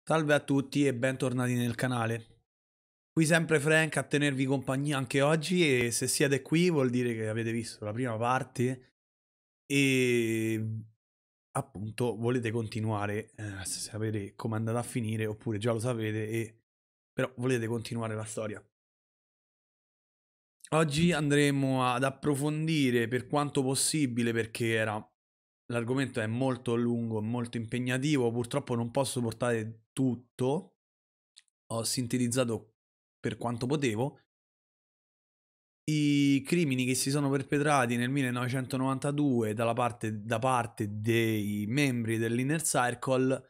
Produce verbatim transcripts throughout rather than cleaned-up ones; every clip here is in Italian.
Salve a tutti e bentornati nel canale. Qui sempre Frank a tenervi compagnia anche oggi e se siete qui vuol dire che avete visto la prima parte e appunto volete continuare eh, a sapere come è andata a finire oppure già lo sapete e però volete continuare la storia. Oggi andremo ad approfondire per quanto possibile perché era l'argomento è molto lungo, molto impegnativo, purtroppo non posso portare tutto. Ho sintetizzato per quanto potevo i crimini che si sono perpetrati nel millenovecentonovantadue dalla parte, da parte dei membri dell'Inner Circle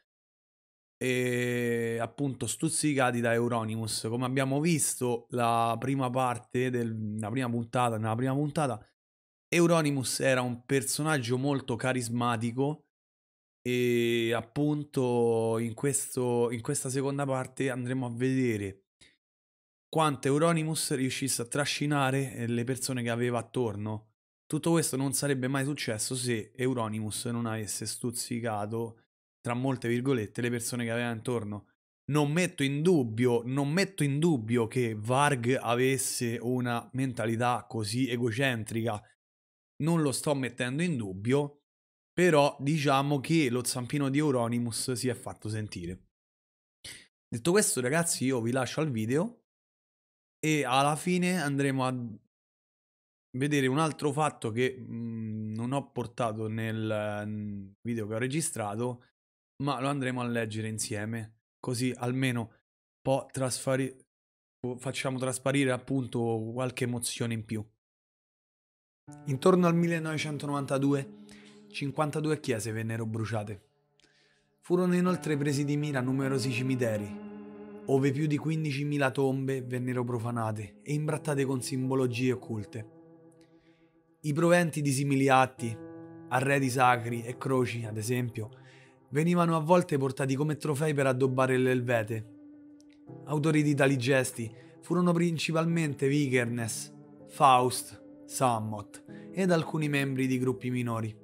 e appunto stuzzicati da Euronymous. Come abbiamo visto la prima parte della prima puntata, nella prima puntata Euronymous era un personaggio molto carismatico e appunto in, questo, in questa seconda parte andremo a vedere quanto Euronymous riuscisse a trascinare le persone che aveva attorno. Tutto questo non sarebbe mai successo se Euronymous non avesse stuzzicato, tra molte virgolette, le persone che aveva intorno. Non metto in dubbio, non metto in dubbio che Varg avesse una mentalità così egocentrica, non lo sto mettendo in dubbio, però diciamo che lo zampino di Euronymous si è fatto sentire. Detto questo, ragazzi, io vi lascio al video e alla fine andremo a vedere un altro fatto che mh, non ho portato nel mm, video che ho registrato, ma lo andremo a leggere insieme, così almeno po' trasfari- facciamo trasparire appunto qualche emozione in più. Intorno al millenovecentonovantadue, cinquantadue chiese vennero bruciate. Furono inoltre presi di mira numerosi cimiteri, ove più di quindicimila tombe vennero profanate e imbrattate con simbologie occulte. I proventi di simili atti, arredi sacri e croci, ad esempio, venivano a volte portati come trofei per addobbare le elvete. Autori di tali gesti furono principalmente Vikernes, Faust, Sammot ed alcuni membri di gruppi minori.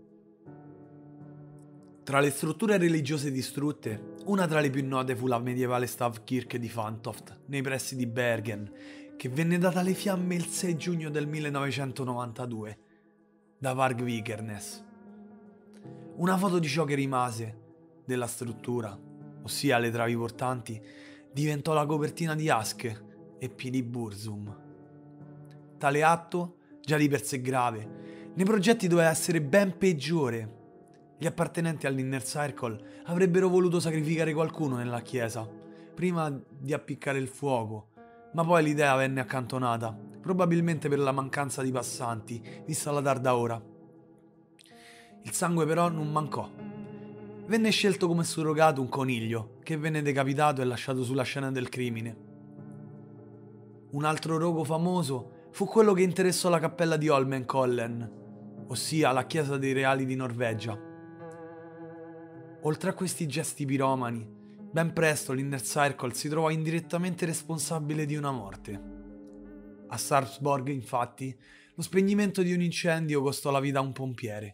Tra le strutture religiose distrutte, una tra le più note fu la medievale Stavkirke di Fantoft, nei pressi di Bergen, che venne data alle fiamme il sei giugno del millenovecentonovantadue da Varg Vikernes. Una foto di ciò che rimase della struttura, ossia le travi portanti, diventò la copertina di Aske e Pili Burzum. Tale atto, già di per sé grave, nei progetti doveva essere ben peggiore. Gli appartenenti all'Inner Circle avrebbero voluto sacrificare qualcuno nella chiesa, prima di appiccare il fuoco, ma poi l'idea venne accantonata, probabilmente per la mancanza di passanti, vista la tarda ora. Il sangue però non mancò. Venne scelto come surrogato un coniglio, che venne decapitato e lasciato sulla scena del crimine. Un altro rogo famoso fu quello che interessò la cappella di Holmenkollen, ossia la chiesa dei reali di Norvegia. Oltre a questi gesti piromani, ben presto l'Inner Circle si trovò indirettamente responsabile di una morte. A Sarpsborg, infatti, lo spegnimento di un incendio costò la vita a un pompiere.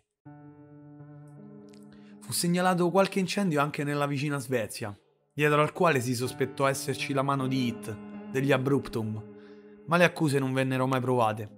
Fu segnalato qualche incendio anche nella vicina Svezia, dietro al quale si sospettò esserci la mano di Hit, degli Abruptum, ma le accuse non vennero mai provate.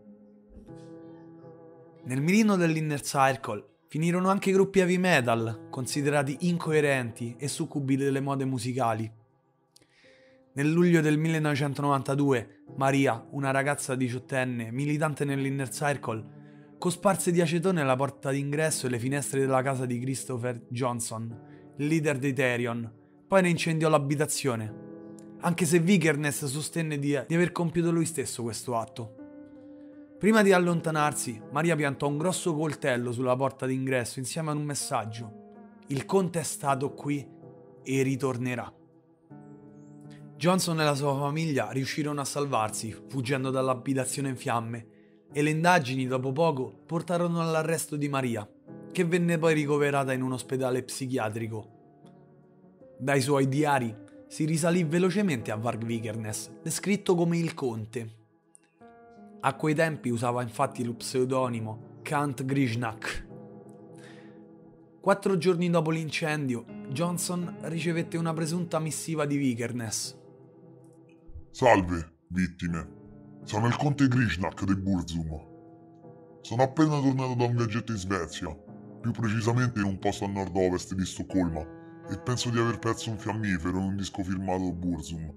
Nel mirino dell'Inner Circle finirono anche gruppi heavy metal, considerati incoerenti e succubi delle mode musicali. Nel luglio del millenovecentonovantadue, Maria, una ragazza diciottenne militante nell'Inner Circle, cosparse di acetone la porta d'ingresso e le finestre della casa di Christopher Johnson, leader dei Therion, poi ne incendiò l'abitazione, anche se Vikernes sostenne di, di aver compiuto lui stesso questo atto. Prima di allontanarsi, Maria piantò un grosso coltello sulla porta d'ingresso insieme ad un messaggio: "Il conte è stato qui e ritornerà". Johnson e la sua famiglia riuscirono a salvarsi, fuggendo dall'abitazione in fiamme, e le indagini dopo poco portarono all'arresto di Maria, che venne poi ricoverata in un ospedale psichiatrico. Dai suoi diari si risalì velocemente a Varg Vikernes, descritto come il conte. A quei tempi usava infatti lo pseudonimo Count Grishnak. Quattro giorni dopo l'incendio, Johnson ricevette una presunta missiva di Vikernes. Salve, vittime. Sono il conte Grishnak di Burzum. Sono appena tornato da un viaggetto in Svezia, più precisamente in un posto a nord-ovest di Stoccolma, e penso di aver perso un fiammifero in un disco firmato Burzum.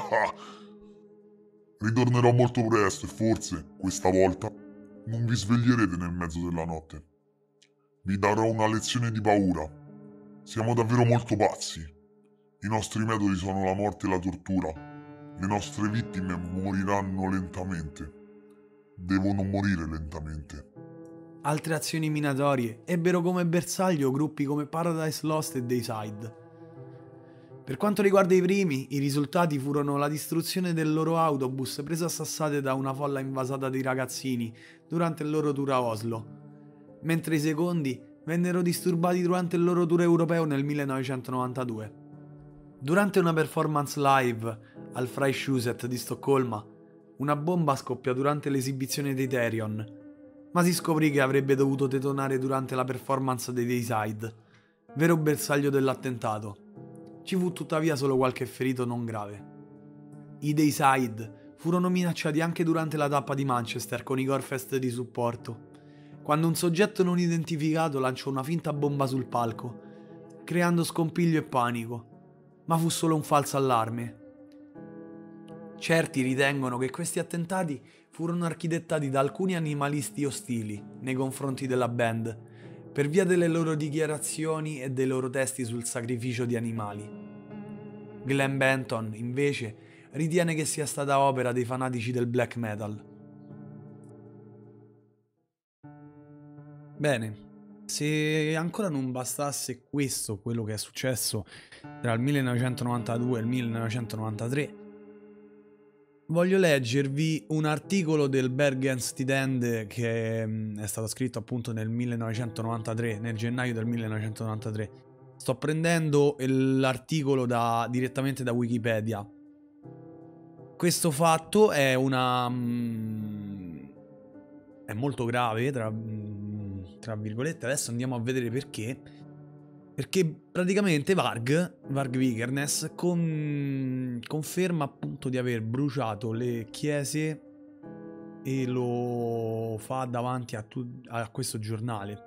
Ritornerò molto presto e forse, questa volta, non vi sveglierete nel mezzo della notte. Vi darò una lezione di paura. Siamo davvero molto pazzi. I nostri metodi sono la morte e la tortura. Le nostre vittime moriranno lentamente. Devono morire lentamente. Altre azioni minatorie ebbero come bersaglio gruppi come Paradise Lost e Dayside. Per quanto riguarda i primi, i risultati furono la distruzione del loro autobus preso a sassate da una folla invasata di ragazzini durante il loro tour a Oslo, mentre i secondi vennero disturbati durante il loro tour europeo nel millenovecentonovantadue. Durante una performance live al Fryshuset di Stoccolma, una bomba scoppiò durante l'esibizione dei Therion, ma si scoprì che avrebbe dovuto detonare durante la performance dei Dayside, vero bersaglio dell'attentato. Ci fu tuttavia solo qualche ferito non grave. I Dayside furono minacciati anche durante la tappa di Manchester con i Gorefest di supporto, quando un soggetto non identificato lanciò una finta bomba sul palco, creando scompiglio e panico, ma fu solo un falso allarme. Certi ritengono che questi attentati furono architettati da alcuni animalisti ostili nei confronti della band, per via delle loro dichiarazioni e dei loro testi sul sacrificio di animali. Glenn Benton, invece, ritiene che sia stata opera dei fanatici del black metal. Bene, se ancora non bastasse questo, quello che è successo tra il millenovecentonovantadue e il millenovecentonovantatré, voglio leggervi un articolo del Bergens Tidende che è stato scritto appunto nel millenovecentonovantatré, nel gennaio del millenovecentonovantatré. Sto prendendo l'articolo da, direttamente da Wikipedia. Questo fatto è una... è molto grave, tra, tra virgolette. Adesso andiamo a vedere perché. Perché praticamente Varg, Varg Vikernes, con, conferma appunto di aver bruciato le chiese e lo fa davanti a, tu, a questo giornale.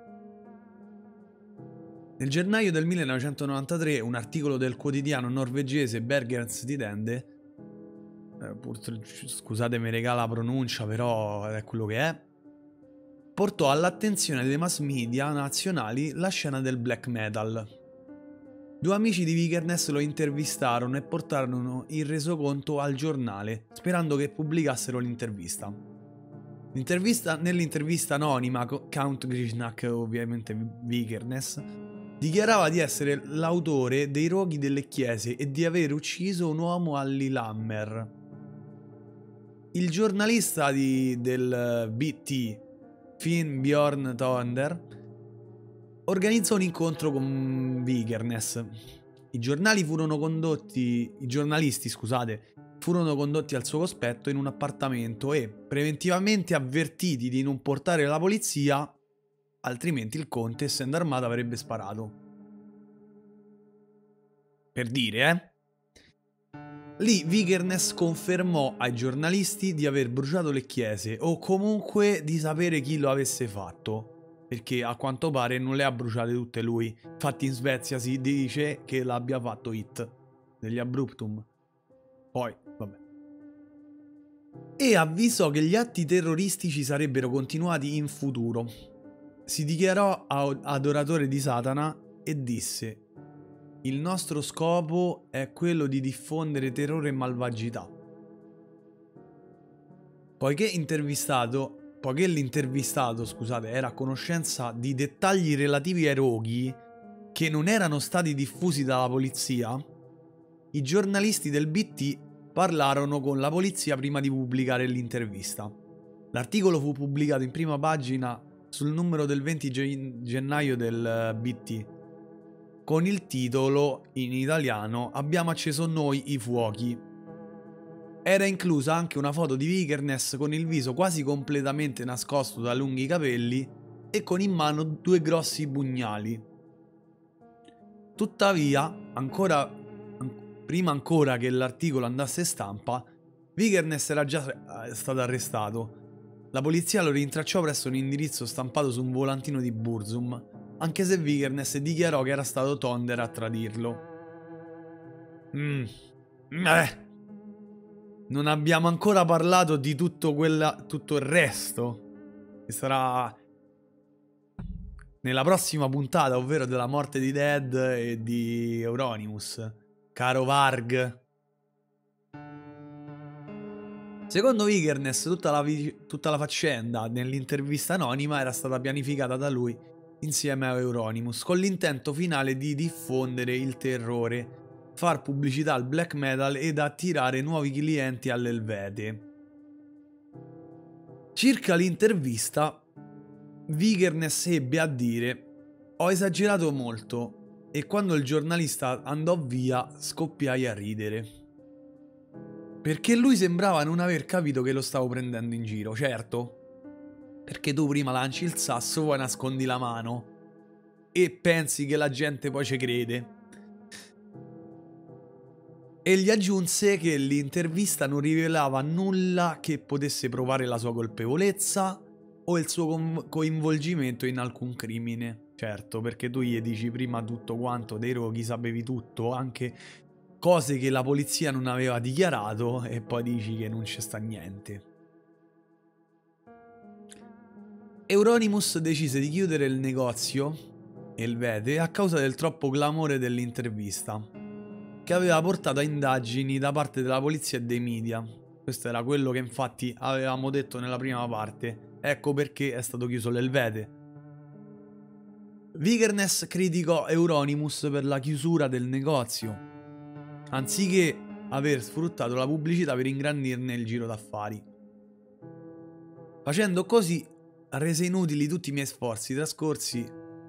Nel gennaio del millenovecentonovantatré un articolo del quotidiano norvegese Bergens Tidende, eh, scusatemi regà la pronuncia, però è quello che è, portò all'attenzione dei mass media nazionali la scena del black metal. Due amici di Vikernes lo intervistarono e portarono il resoconto al giornale, sperando che pubblicassero l'intervista. L'intervista nell'intervista anonima, Count Grishnak, ovviamente Vikernes, dichiarava di essere l'autore dei roghi delle chiese e di aver ucciso un uomo a Lillehammer. Il giornalista di, del B T, Finn Bjorn Thunder, organizzò un incontro con Vikernes. I giornali furono condotti, i giornalisti, scusate, furono condotti al suo cospetto in un appartamento e preventivamente avvertiti di non portare la polizia, altrimenti il conte, essendo armato, avrebbe sparato. Per dire, eh? Lì Vikernes confermò ai giornalisti di aver bruciato le chiese o comunque di sapere chi lo avesse fatto, perché a quanto pare non le ha bruciate tutte lui. Infatti in Svezia si dice che l'abbia fatto Hit degli Abruptum. Poi, vabbè. E avvisò che gli atti terroristici sarebbero continuati in futuro. Si dichiarò adoratore di Satana e disse: il nostro scopo è quello di diffondere terrore e malvagità. Poiché intervistato, poiché l'intervistato, scusate, era a conoscenza di dettagli relativi ai roghi che non erano stati diffusi dalla polizia, i giornalisti del B T parlarono con la polizia prima di pubblicare l'intervista. L'articolo fu pubblicato in prima pagina sul numero del venti gennaio del B T. Con il titolo, in italiano, Abbiamo acceso noi i fuochi. Era inclusa anche una foto di Vikernes con il viso quasi completamente nascosto da lunghi capelli e con in mano due grossi pugnali. Tuttavia, ancora, an- prima ancora che l'articolo andasse in stampa, Vikernes era già eh, stato arrestato. La polizia lo rintracciò presso un indirizzo stampato su un volantino di Burzum, anche se Vikernes dichiarò che era stato Tonder a tradirlo. Mm. Eh. Non abbiamo ancora parlato di tutto, quella, tutto il resto, che sarà nella prossima puntata, ovvero della morte di Dead e di Euronymous. Caro Varg. Secondo Vikernes, tutta la, tutta la faccenda nell'intervista anonima era stata pianificata da lui insieme a Euronymous, con l'intento finale di diffondere il terrore, far pubblicità al black metal ed attirare nuovi clienti all'Helvete. Circa l'intervista, Vikernes ebbe a dire: ho esagerato molto e quando il giornalista andò via scoppiai a ridere. Perché lui sembrava non aver capito che lo stavo prendendo in giro, certo. Perché tu prima lanci il sasso, poi nascondi la mano e pensi che la gente poi ci crede. E gli aggiunse che l'intervista non rivelava nulla che potesse provare la sua colpevolezza o il suo coinvolgimento in alcun crimine. Certo, perché tu gli dici prima tutto quanto, dei roghi sapevi tutto, anche cose che la polizia non aveva dichiarato, e poi dici che non c'è sta niente. Euronymous decise di chiudere il negozio Helvete a causa del troppo clamore dell'intervista, che aveva portato a indagini da parte della polizia e dei media. Questo era quello che infatti avevamo detto nella prima parte. Ecco perché è stato chiuso l'Helvete. Vikernes criticò Euronymous per la chiusura del negozio, anziché aver sfruttato la pubblicità per ingrandirne il giro d'affari. Facendo così rese inutili tutti i miei sforzi trascorsi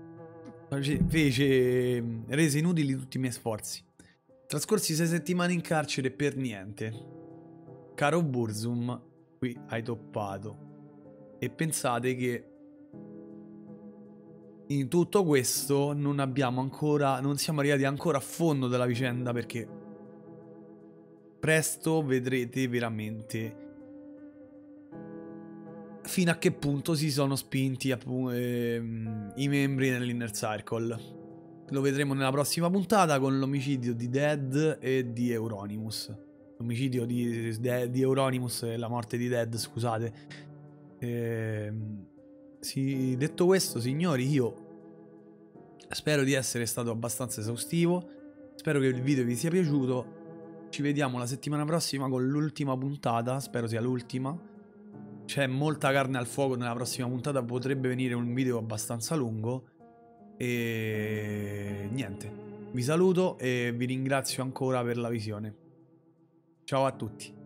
fece rese inutili tutti i miei sforzi trascorsi sei settimane in carcere per niente. Caro Burzum, qui hai toppato. E pensate che in tutto questo non abbiamo ancora non siamo arrivati ancora a fondo della vicenda, perché presto vedrete veramente fino a che punto si sono spinti ehm, i membri nell'Inner Circle. Lo vedremo nella prossima puntata con l'omicidio di Dead e di Euronymous. L'omicidio di, di Euronymous e la morte di Dead, scusate. Ehm, sì, detto questo, signori, io spero di essere stato abbastanza esaustivo. Spero che il video vi sia piaciuto. Ci vediamo la settimana prossima con l'ultima puntata. Spero sia l'ultima. C'è molta carne al fuoco nella prossima puntata. Potrebbe venire un video abbastanza lungo. E niente, vi saluto e vi ringrazio ancora per la visione. Ciao a tutti.